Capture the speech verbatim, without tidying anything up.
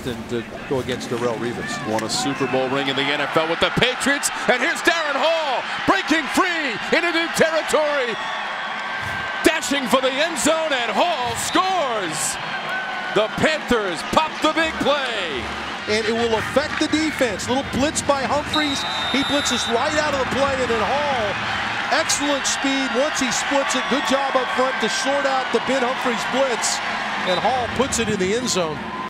and to go against Darrelle Revis. Won a Super Bowl ring in the N F L with the Patriots, and here's Darrin Hall breaking free into new territory, dashing for the end zone, and Hall scores. The Panthers pop the big play. And it will affect the defense. Little blitz by Humphries. He blitzes right out of the play, and then Hall, excellent speed. Once he splits it, good job up front to short out the Ben Humphries blitz. And Hall puts it in the end zone.